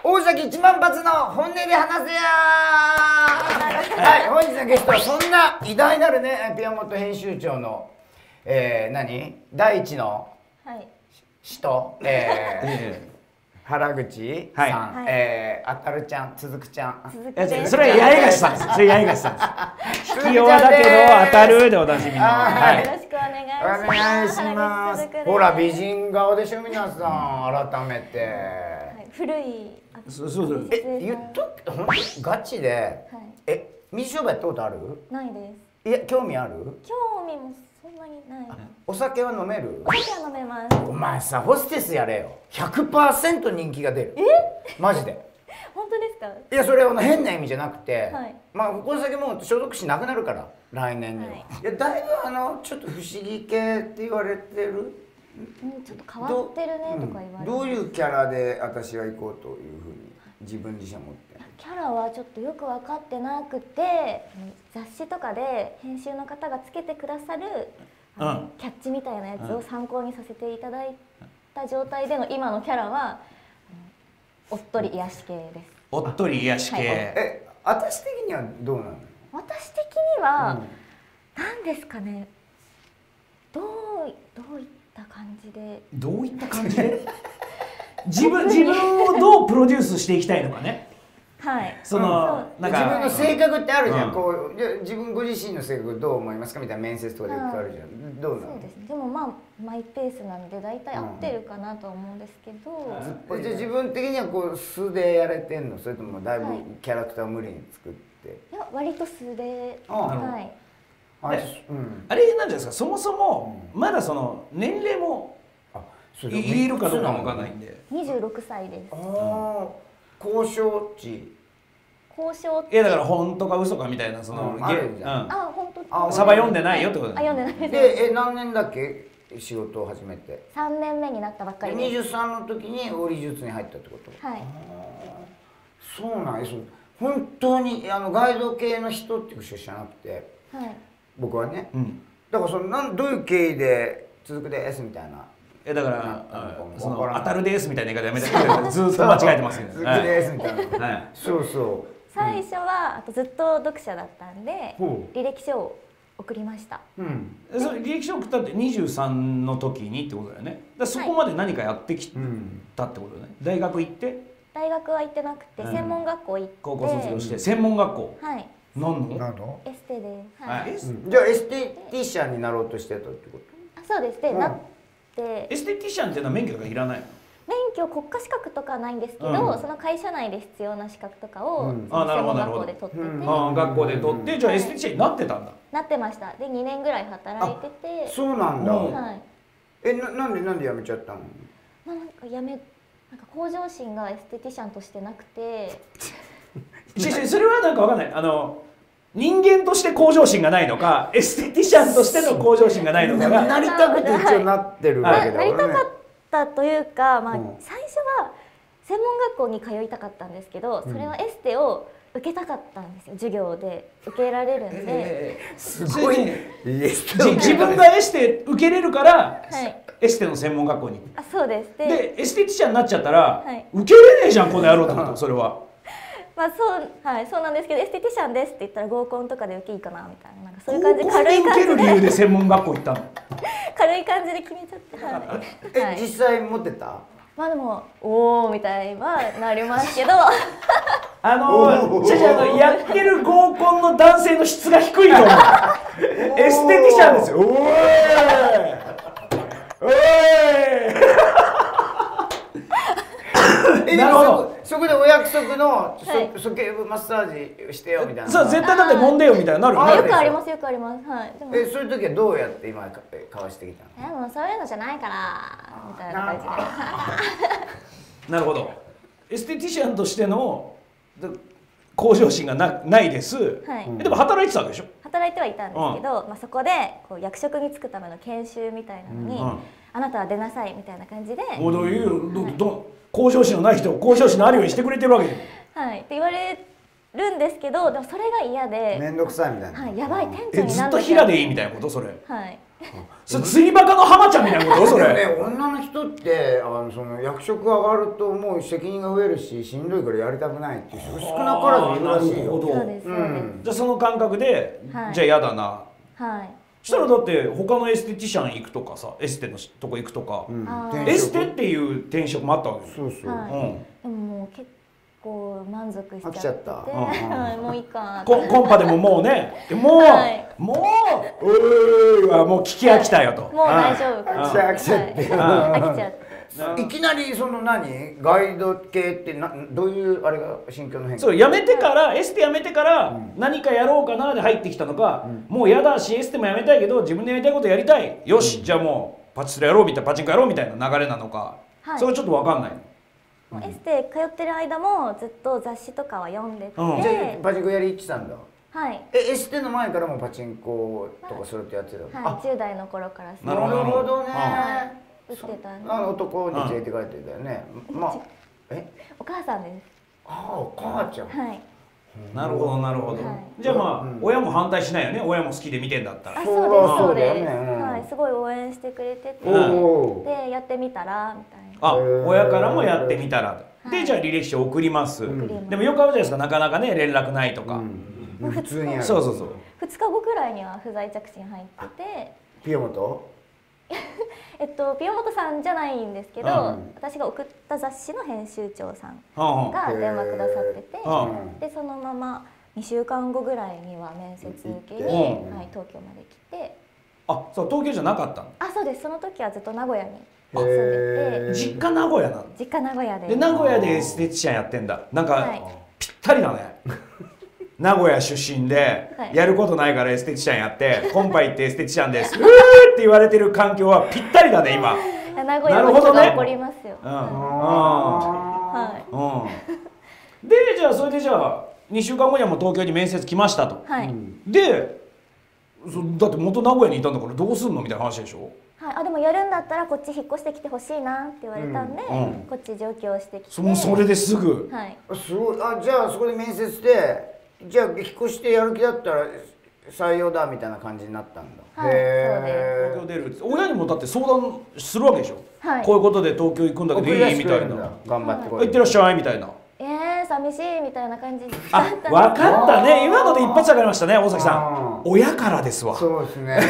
大崎一万発の本音で話せやはい、本日のゲストはそんな偉大なるねピアモント編集長の第一の人、原口さん、あたるちゃん、つづくちゃん。 それは八重樫さんです。それ八重樫さんです。引き弱だけど当たるでおなじみの。 よろしくお願いします。 ほら美人顔でしょ皆さん改めて。 古い。 そう。 言っとって本当ガチで。水商売やったことある？ ないです。 いや興味ある？ 興味もそんなにない。 お酒は飲める？ お酒は飲めます。 お前さホステスやれよ。100% 人気が出る。マジで。 本当ですか？ いやそれは変な意味じゃなくて、まあこの先もう消毒しなくなるから来年には。いやだいぶちょっと不思議系って言われてる。 ちょっと変わってるねとか言われる。 どういうキャラで私は行こうというふうに自分自身思って。 キャラはちょっとよく分かってなくて、雑誌とかで編集の方がつけてくださるキャッチみたいなやつを参考にさせていただいた状態での今のキャラはおっとり癒し系です。 おっとり癒し系。 私的にはどうなの？ 私的には何ですかね。どういった感じで？ どういった感じで？自分をどうプロデュースしていきたいのかね。 はい。 自分の性格ってあるじゃん。こう自分ご自身の性格どう思いますかみたいな面接とかでよくあるじゃん。どうなの？ そうですね。でもまあマイペースなんで大体合ってるかなと思うんですけど。 じゃあ自分的にはこう素でやれてんの？それともだいぶキャラクターを無理に作って？ いや割と素で。 はい。あれなんじゃないですか。そもそもまだその年齢も言えるかどうかわからないんで。 26歳です。 交渉値。 いやだから本当か嘘かみたいなそのあるじゃん。 本当。 サバ読んでないよってこと読んでないです。 で何年だっけ仕事を始めて ？3年目になったばっかりです。 23の時に織術に入ったってこと？ はい。 そうなんです。本当にガイド系の人っていう人じゃなくて、僕はね。だからどういう経緯で続くですみたいな。 だからその当たるですみたいな言い方やめてくれ。ずっと間違えてますよね。 続くですみたいな。そうそう。 最初はずっと読者だったんで履歴書を送りました。 それ履歴書送ったって23の時にってことだよね。そこまで何かやってきたってことね。大学行って？ 大学は行ってなくて専門学校行って。 高校卒業して専門学校。 はい。 何の？ エステで。 じゃあエステティシャンになろうとしてたってこと？ そうです。でなって。 エステティシャンっていうのは免許がいらないの？ 免許国家資格とかはないんですけど、その会社内で必要な資格とかを専門学校で取ってて、 学校で取ってじゃあエステティシャンになってたんだ。 なってました。で2年ぐらい働いてて。 そうなんだ。 はい。 なんで辞めちゃったの？ なんか向上心がエステティシャンとしてなくて。 それはなんかわかんない。人間として向上心がないのか、エステティシャンとしての向上心がないのかがなりたくて一応なってるわけだよね。 なりたかったというか、最初は専門学校に通いたかったんですけど、それはエステを受けたかったんですよ。授業で受けられるんで。 すごい。 自分がエステ受けれるからエステの専門学校に。 そうです。 でエステティシャンになっちゃったら受けれねえじゃんこの野郎ってこと。それは。 そうなんですけど、エステティシャンですって言ったら合コンとかで受けいいかなみたいな、そういう感じで軽い感じで。 受ける理由で専門学校行ったの？ 軽い感じで決めちゃって。 実際持ってた？ でもおーみたいはなりますけど。 やってる合コンの男性の質が低いと思う。エステティシャンですよ。おい。 なるほど。そこでお約束の鼠径部マッサージしてよみたいな。 そう絶対だって揉んでよみたいになるよね。 よくありますよくあります。はい。 そういう時はどうやって今かわしてきたの？ もうそういうのじゃないからみたいな感じで。 なるほど。エステティシャンとしての向上心がないです。でも働いてたわけでしょ？働いてはいたんですけど、そこで役職に就くための研修みたいなのに、あなたは出なさいみたいな感じで。 向上心のない人を向上心のあるようにしてくれてるわけじゃん。はいって言われるんですけど、でもそれが嫌で。 面倒くさいみたいな。 やばい店長にずっと平でいいみたいなことそれ。 はい。 それ釣りバカの浜ちゃんみたいなことそれ。 でもね、女の人ってその役職上がるともう責任が増えるししんどいからやりたくないっていう人少なからずいるらしいよ。 じゃあその感覚で、じゃあ嫌だな。そしたらだって他のエステティシャン行くとかさ、エステのとこ行くとか、エステっていう転職もあったわけですよ。 でももう結構満足しちゃってもういいかコンパでももうねもうもう聞き飽きたよと。 もう大丈夫か飽きちゃって飽きちゃって。 いきなりそのガイド系ってどういうあれが心境の変化？ そうやめてからエステやめてから何かやろうかなで入ってきたのか、もうやだしエステもやめたいけど自分でやりたいことやりたい、よしじゃあもうパチスロやろうみたいな、パチンコやろうみたいな流れなのか、それちょっと分かんない。 エステ通ってる間もずっと雑誌とかは読んでて、 パチンコやり行ってたんだ。 はい。 エステの前からもパチンコとかそうやってやってた。 はい、10代の頃から。 なるほどね。 打ってたね。 男に連れて帰ってたよね。まあお母さんです。 お母ちゃん。 はい。 なるほどなるほど。じゃあまあ親も反対しないよね。親も好きで見てんだったら。 そうです。はい、すごい応援してくれてて、でやってみたらみたいな。 親からもやってみたら。でじゃあ履歴書送ります。でもよくあるじゃないですか、なかなかね連絡ないとか。 普通にある。 そうそうそう。 2日後くらいには不在着信入ってて。 ピヨモト？ ピヨモトさんじゃないんですけど、私が送った雑誌の編集長さんが電話くださってて、でそのまま2週間後ぐらいには面接受けに、東京まで来て。 そう東京じゃなかったの？ そうです。その時はずっと名古屋に住んでて。 実家名古屋なの？ 実家名古屋で。 で名古屋でエステティシャンやってんだ。なんかぴったりだね。名古屋出身でやることないからエステティシャンやってコンパ行ってエステティシャンですって言われてる環境はぴったりだね今。 名古屋も人が起こりますよ。 でじゃあそれでじゃあ2週間後にはもう東京に面接来ましたと。でだって元名古屋にいたんだからどうすんのみたいな話でしょ。 でもやるんだったらこっち引っ越してきてほしいなって言われたんで、こっち上京してきて。 もうそれですぐ。 すごい。じゃあそこで面接してじゃあ引っ越してやる気だったら採用だみたいな感じになったんだ。 東京出る。親にもだって相談するわけでしょ。こういうことで東京行くんだけどいいみたいな。 頑張ってこい。 行ってらっしゃいみたいな。 寂しいみたいな感じ。 分かったね。今ので一発分かりましたね、大崎さん。親からですわ。 そうですね。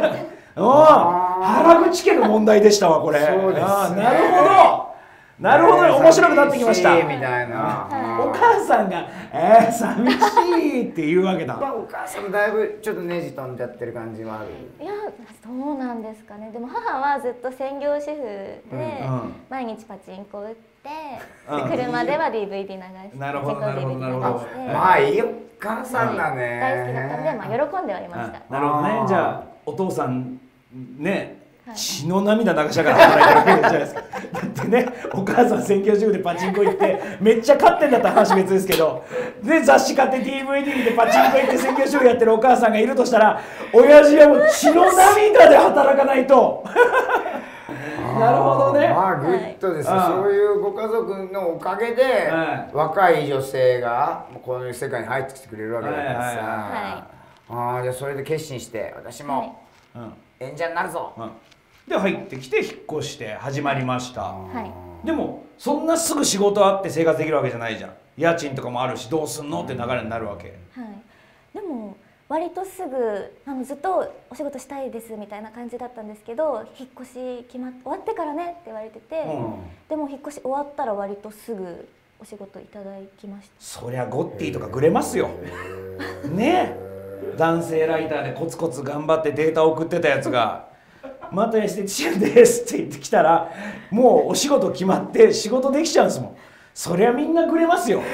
原口家の問題でしたわこれ。 そうですね。 なるほど。なるほど、面白くなってきました。 みたいな。 お母さんが寂しいって言うわけだ。 お母さんもだいぶちょっとネジ飛んじゃってる感じはある。 いや、そうなんですかね。でも母はずっと専業主婦で毎日パチンコ打って車では DVD 流して。 なるほどなるほどなるほど。 まあいいよ、お母さんだね。 大好きだったんで、まあ喜んではいました。 なるほどね。じゃあお父さんね。血の涙流しながら働いてるわけじゃないですか。だってね、お母さん専業主婦でパチンコ行ってめっちゃ勝ってんだったら話別ですけど、で雑誌買って DVD 見てパチンコ行って専業主婦やってるお母さんがいるとしたら、親父はもう血の涙で働かないと。なるほどね。 まあグッドです。そういうご家族のおかげで若い女性がこの世界に入ってきてくれるわけだからさ。じゃあそれで決心して私も演者になるぞ。 で入ってきて引っ越して始まりました。でもそんなすぐ仕事あって生活できるわけじゃないじゃん。家賃とかもあるしどうすんのって流れになるわけ。 でも割とすぐずっとお仕事したいですみたいな感じだったんですけど、引っ越し終わってからねって言われてて、でも引っ越し終わったら割とすぐお仕事いただきました。 そりゃゴッティとかくれますよ。ね、男性ライターでコツコツ頑張ってデータを送ってたやつがまたエステティシャンですって言ってきたら、もうお仕事決まって仕事できちゃうんですもん。そりゃみんなくれますよ。ね、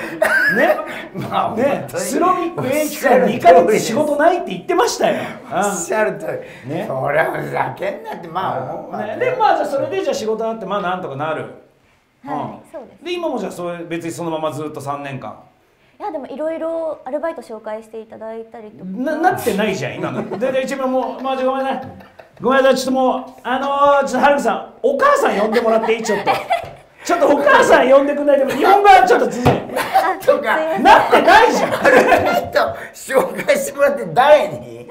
スロミック A 期間2ヶ月仕事ないって言ってましたよ。 おっしゃるとり。ね、そりゃふざけんなってまあ思うわね。 でまあじゃあそれでじゃあ仕事あってまあなんとかなる。 そうです。 で今もじゃあそれ別にそのままずっと3年間。 いやでもいろいろアルバイト紹介していただいたりとか。 なってないじゃん今の。で一番もうまあごめんね。ごめんなさい、ちょっともうちょっとはるかさんお母さん呼んでもらっていい？ちょっとお母さん呼んでくんないでも日本語はちょっと続いとかなってないじゃん。 紹介してもらって誰に？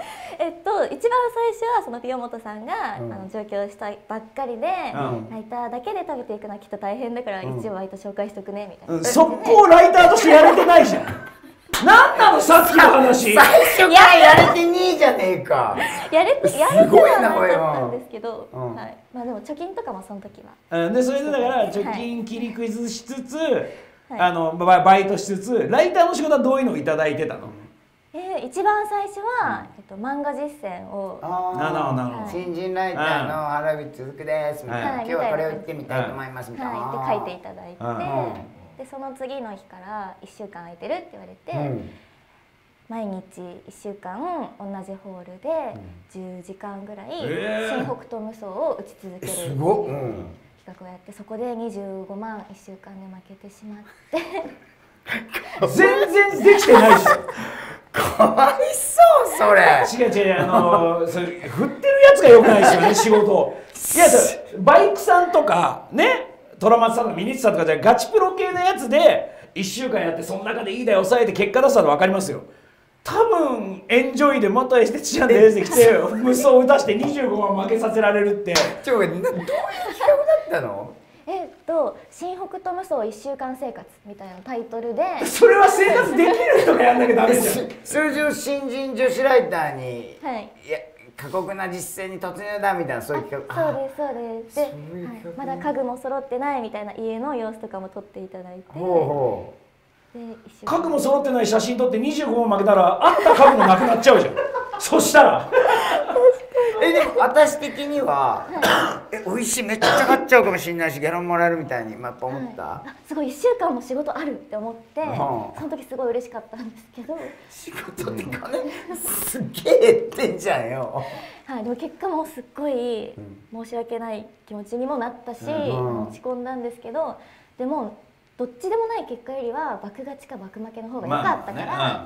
一番最初はそのピヨモトさんが、上京したばっかりで、ライターだけで食べていくのはきっと大変だから、一応バイト紹介しとくねみたいな。 速攻ライターとしてやれてないじゃん。なんなのさっきの話。 最初からやれてねえじゃねえか。 やれてはなかったんですけど、はい。まあでも貯金とかもその時は。 でそれでだから貯金切り崩しつつ、バイトしつつ、ライターの仕事はどういうのをいただいてたの？ 一番最初は漫画実践を。 新人ライターの原口続ですみたいな。今日はこれを言ってみたいと思いますみたいな。 って書いていただいて。でその次の日から1週間空いてるって言われて、毎日1週間同じホールで10時間ぐらい新北斗無双を打ち続けるっていう企画をやって、そこで25万1週間で負けてしまって全然できてないじゃん。 かわいそうそれ。 違うそれ振ってるやつがよくないですよね、仕事。いやバイクさんとかね、虎松さんとかミニッツさんとかじゃガチプロ系のやつで1週間やって、その中でいい台抑えて結果出したの分かりますよ。多分エンジョイで元エステティシャンで出てきて無双打たして25万負けさせられるって。 どういう企画だったの？ 新北斗無双1週間生活みたいなタイトルで。 それは生活できる人がやんなきゃダメじゃん。 通常新人女子ライターに、いや過酷な実践に突入だみたいな、そういう企画。 そうですで、まだ家具も揃ってないみたいな家の様子とかも撮っていただいて。 家具も揃ってない写真撮って25万負けたら、あった家具もなくなっちゃうじゃん。そしたらでも私的には美味しい、めっちゃ買っちゃうかもしれないし、ギャラもらえるみたいにやっぱ思った。 すごい1週間も仕事あるって思って、その時すごい嬉しかったんですけど。 仕事って金すっげえ減ってんじゃんよ。 はい、でも結果もすっごい申し訳ない気持ちにもなったし、落ち込んだんですけど、でもどっちでもない結果よりは爆勝ちか爆負けの方が良かったから、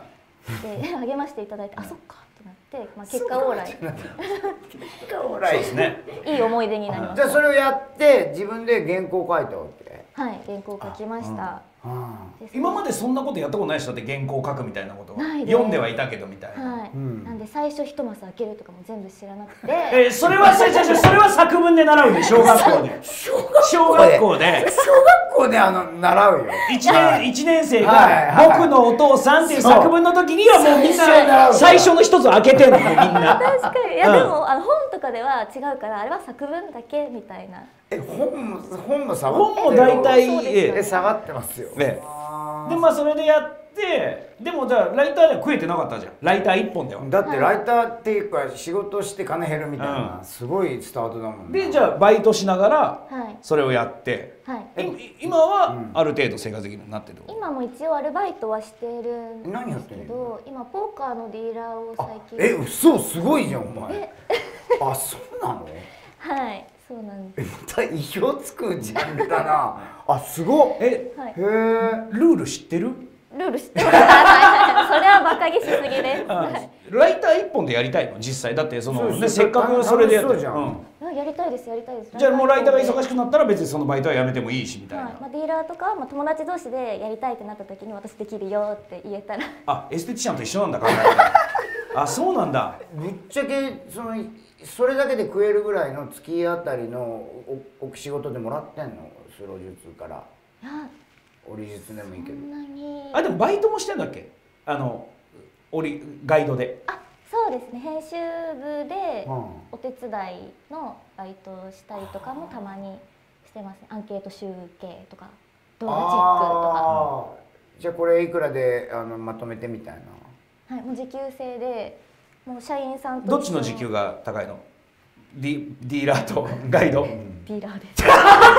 で励ましていただいて、あ、そっかってなって、結果オーライ。結果オーライですね。 いい思い出になりました。 じゃあそれをやって自分で原稿書いたわけ？ はい、原稿書きました。 今までそんなことやったことない人って原稿書くみたいなこと読んではいたけどみたいな。 なんで最初1マス開けるとかも全部知らなくて。 それは作文で習うね、小学校で。小学校で習うよ。 1年生が「僕のお父さん」っていう作文の時にはもうみんな最初の一つ開けてるのよ、みんな。 確かに。いやでも本とかでは違うから、あれは作文だけみたいな。 本も下がってる。 本も大体下がってますよ。 でまあそれでやって、でもじゃあライターでは食えてなかったじゃん、ライター1本では。 だってライターっていうか仕事して金減るみたいな、すごいスタートだもんね。 でじゃあバイトしながらそれをやって、今はある程度生活できるようになってる。 今も一応アルバイトはしてるんですけど、今ポーカーのディーラーを最近。 嘘、すごいじゃんお前。あ、そうなの？ はい、そうなんです。 また意表つくジャンルだな。あ、すごっ。 へえ。ルール知ってる？ ルール知ってる。それはバカげしすぎです。 ライター1本でやりたいの実際。だってそのね、せっかくそれでやってる。 やりたいです。 じゃあもうライターが忙しくなったら別にそのバイトはやめてもいいしみたいな。 ディーラーとか友達同士でやりたいってなった時に私できるよって言えたら。 あ、エステティシャンと一緒なんだ、考え方。あ、そうなんだ。 ぶっちゃけそれだけで食えるぐらいの月当たりの仕事でもらってんの？スロー術から。折り術でもいいけど。 あ、でもバイトもしてんだっけ？ガイドで。 あ、そうですね。編集部でお手伝いのバイトをしたりとかもたまにしてますね。アンケート集計とか動画チェックとか。 じゃあこれいくらでまとめてみたいな。 はい、もう時給制で、もう社員さんと。 どっちの時給が高いの？ディーラーとガイド？ ディーラーです。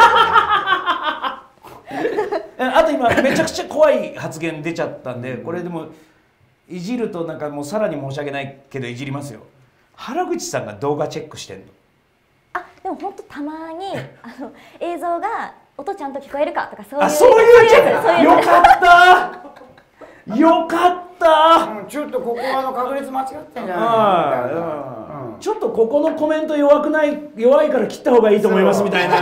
あと今めちゃくちゃ怖い発言出ちゃったんで、これでもいじるとなんかもうさらに申し訳ないけどいじりますよ。原口さんが動画チェックしてんの？ あ、でも本当たまに映像が音ちゃんと聞こえるかとか、そういう。 あ、そういうチェック。よかったよかった。 ちょっとここ確率間違ってんじゃない？ ちょっとここのコメント弱いから切った方がいいと思いますみたいな。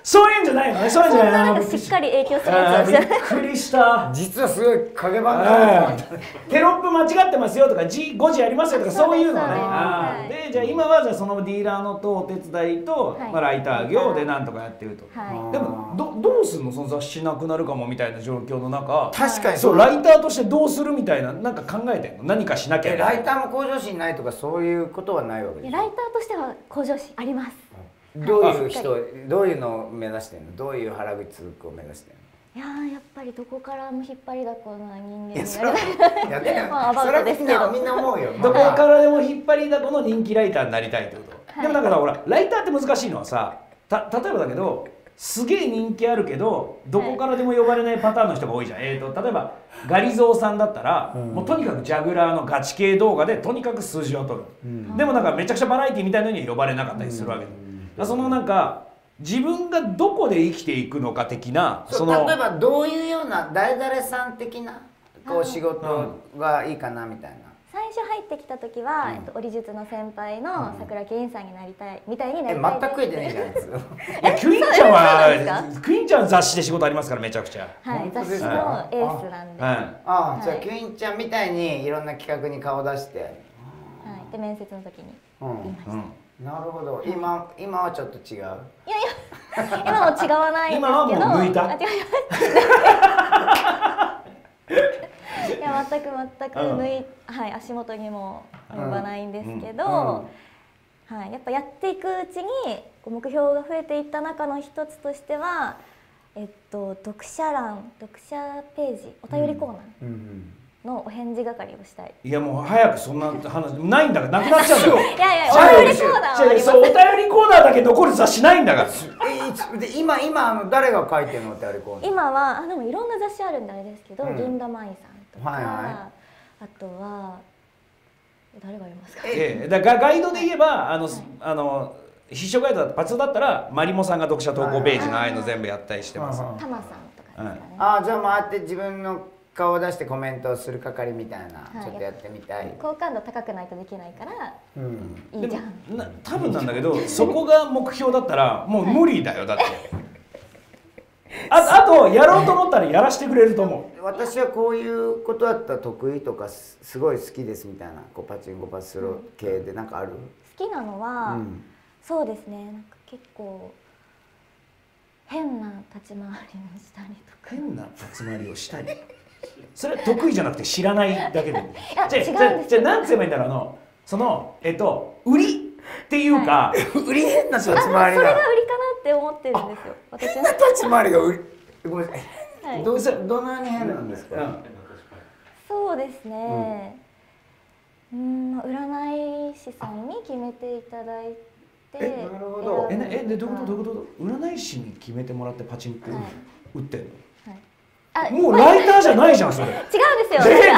そういうんじゃないのね。そういうんじゃないの。 なんかしっかり影響するやつびっくりした。 実はすごい影番だ。 テロップ間違ってますよとか5時ありますよとかそういうのね。でじゃあ今はじゃあそのディーラーのとお手伝いとライター業でなんとかやってると。でもどうすんの、その雑誌なくなるかもみたいな状況の中。 確かにそう、ライターとしてどうするみたいななんか考えてんの。何かしなきゃ。 ライターも向上心ないとかそういうことはないわけです。 ライターとしては向上心あります。 どういう人、どういうのを目指してんの？どういう原口つくを目指してんの？ いややっぱりどこからも引っ張りだこな人間になりたい。 やってまあアバウトですけど、 みんな思うよ。 どこからでも引っ張りだこの人気ライターになりたいってこと。でもだからほらライターって難しいのはさ、例えばだけどすげえ人気あるけどどこからでも呼ばれないパターンの人が多いじゃん。例えばガリゾーさんだったら、もうとにかくジャグラーのガチ系動画でとにかく数字を取る、でもなんかめちゃくちゃバラエティみたいなのに呼ばれなかったりするわけで、そのなんか自分がどこで生きていくのか的な、 その例えばどういうような誰々さん的なこう仕事がいいかなみたいな。 最初入ってきた時は、折術の先輩の桜木院さんになりたいみたいになりたい。 全く食えてないじゃないですか。 クイーンちゃんはクイーンちゃんは雑誌で仕事ありますからめちゃくちゃ。 はい、雑誌のエースなんで。 じゃあクイーンちゃんみたいにいろんな企画に顔出して。はい。 で面接の時に言いました。 なるほど。今はちょっと違う。いや今も違わないんですけど。 今はもう抜いた。 いや全くはい、足元にも及ばないんですけど、はい、やっぱやっていくうちに目標が増えていった中の一つとしては、読者ページ、お便りコーナーのお返事係をしたい。 いやもう早くそんな話ないんだからなくなっちゃうんだよ。 いやお便りコーナーはあります。 そう、お便りコーナーだけ残る雑誌ないんだから。 今誰が書いてるのお便りコーナー？ 今はでもいろんな雑誌あるんであれですけど、銀田舞さんとか、あとは誰がいますか？ だからガイドで言えば必勝ガイドだパツだったらマリモさんが読者投稿ページのああいうの全部やったりしてます。 タマさんとかですかね。 じゃあ回って自分の顔を出してコメントをする係みたいな、ちょっとやってみたい。 好感度高くないとできないからいいじゃん。 多分なんだけどそこが目標だったらもう無理だよ。だってあとやろうと思ったらやらせてくれると思う。 私はこういうことだったら得意とかすごい好きですみたいな、こうパチンコパチスロ系でなんかある？ 好きなのはそうですね、なんか結構変な立ち回りをしたりとか。 変な立ち回りをしたり。それは得意じゃなくて知らないだけで。 違うんです。 じゃあ何て言えばいいんだろう、その売りっていうか、 売り変な立ち回りが。 それが売りかなって思ってるんですよ。私の立ち回りが売り。ごめんなさい。どのように変なんですか？ そうですね。占い師さんに決めていただいて。 なるほど。 でどういうこと？占い師に決めてもらってパチンコ打ってんの？もうライターじゃないじゃんそれ。違うんですよ。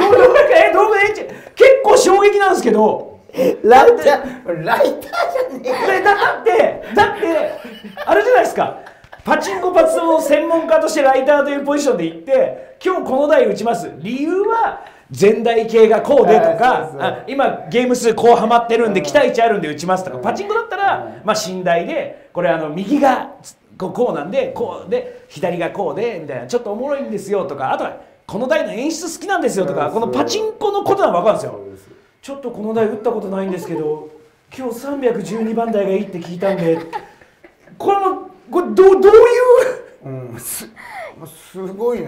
結構衝撃なんですけど。 ライターじゃねえ。 だってあれじゃないですか。パチンコパチスロの専門家としてライターというポジションで行って今日この台打ちます。理由は全台系がこうでとか、今ゲーム数こうハマってるんで期待値あるんで打ちますとか。パチンコだったら寝台でこれ右がこうなんでこうで左がこうでみたいな、ちょっとおもろいんですよとか、あとはこの台の演出好きなんですよとか、このパチンコのことは分かるんですよ。ちょっとこの台打ったことないんですけど今日312番台がいいって聞いたんでこれどういうすごいな。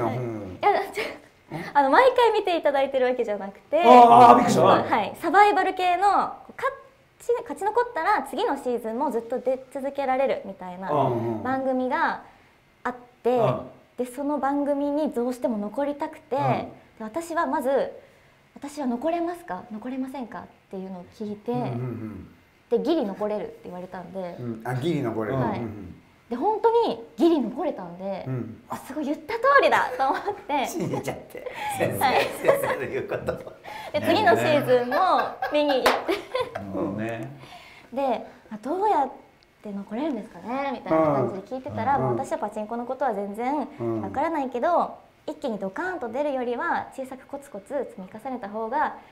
毎回見ていただいてるわけじゃなくて、 びっくりした。 はい、サバイバル系の勝ち残ったら次のシーズンもずっと出続けられるみたいな番組があって、でその番組にどうしても残りたくて、私はまず私は残れますか残れませんかっていうのを聞いて、でギリ残れるって言われたんで、 ギリ残れる。 で本当にギリ残れたんで、すごい言った通りだと思って信じちゃって先生の言うことで次のシーズンも見に行ってでどうやって残れるんですかねみたいな感じで聞いてたら、私はパチンコのことは全然わからないけど、一気にドカーンと出るよりは小さくコツコツ積み重ねた方が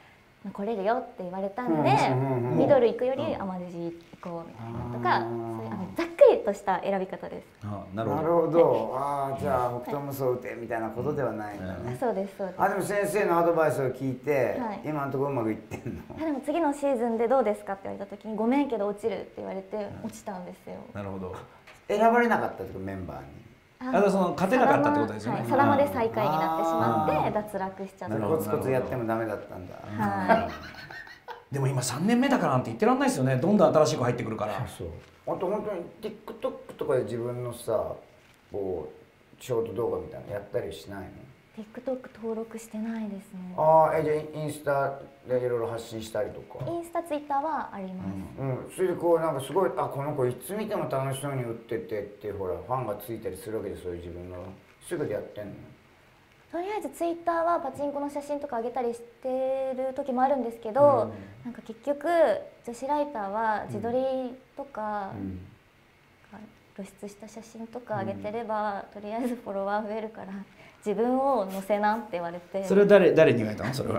来れるよって言われたんで、ミドル行くよりアマルジ行こうみたいなとか、そういうざっくりとした選び方です。 なるほど。ああ、じゃあ北斗無双打てみたいなことではないんだね。 そうですそうです。 あ、でも先生のアドバイスを聞いて、今のところうまくいってんの？ でも次のシーズンでどうですかって言われた時に、ごめんけど落ちるって言われて落ちたんですよ。 なるほど。 選ばれなかったってメンバーに。 その勝てなかったってことですよね。 サダマで最下位になってしまって脱落しちゃった。 コツコツやってもダメだったんだ。はい。 でも今3年目だからなんて言ってらんないですよね。どんどん新しい子入ってくるから。 そう。あと本当に TikTok とかで自分のさ、こうショート動画みたいなのやったりしないの ？TikTok 登録してないですね。 ああ、じゃあインスタでいろいろ発信したりとか。 インスタ、ツイッターはあります。 それでこうなんかすごい、あ、この子いつ見ても楽しそうに打っててってほらファンがついたりするわけで、そういう自分のすぐでやってんの？ とりあえずツイッターはパチンコの写真とか上げたりしてる時もあるんですけど、なんか結局女子ライターは自撮りとか、露出した写真とか上げてれば、とりあえずフォロワー増えるから自分を載せなって言われて。 それは誰に言われたの？それは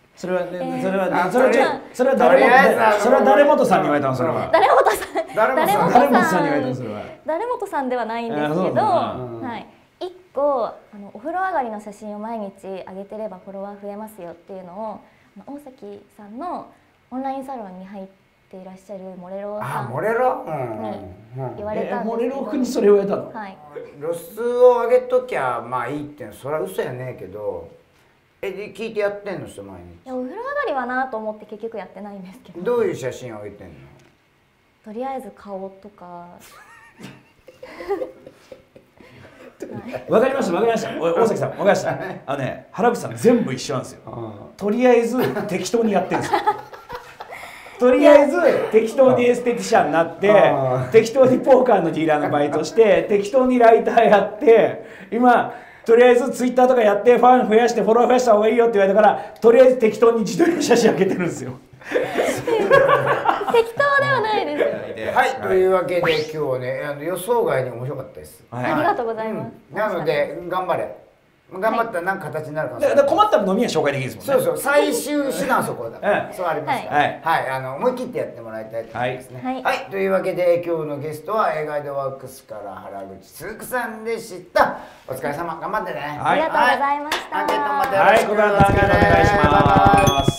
誰本さんに言われたの？それは誰本さんに言われたの？それは誰本さんではないんですけど、はい、1個お風呂上がりの写真を毎日上げてればフォロワー増えますよっていうのを大崎さんのオンラインサロンに入っていらっしゃるモレロさんに言われたんですけど、 モレロ君にそれを言われたの？ はい。 露出を上げときゃまあいいっていうのはそれは嘘やねえけど、聞いてやってんの人毎日？ いや、お風呂上がりはなと思って結局やってないんですけど。 どういう写真を上げてんの？ とりあえず顔とか。 わかりました大崎さん、わかりました。原口さん全部一緒なんですよ。とりあえず適当にやってるんですよ。とりあえず適当にエステティシャンになって、適当にポーカーのディーラーのバイトして、適当にライターやって、今とりあえずツイッターとかやってファン増やしてフォロワー増やした方がいいよって言われたから、とりあえず適当に自撮りの写真上げてるんですよ。 適当ではないです。 はい、というわけで今日ね、予想外に面白かったです。 ありがとうございます。 なので頑張れ。頑張ったら何か形になるかもしれない。 だから困ったら飲みは紹介できるですもんね。 そう、最終手段そこだから。そうありますから。はい、思い切ってやってもらいたいと思いますね。はい、というわけで今日のゲストは映画ガイドワークスから原口つーくさんでした。お疲れ様、頑張ってね。 ありがとうございました。 アンケートまでよろしくお願いします。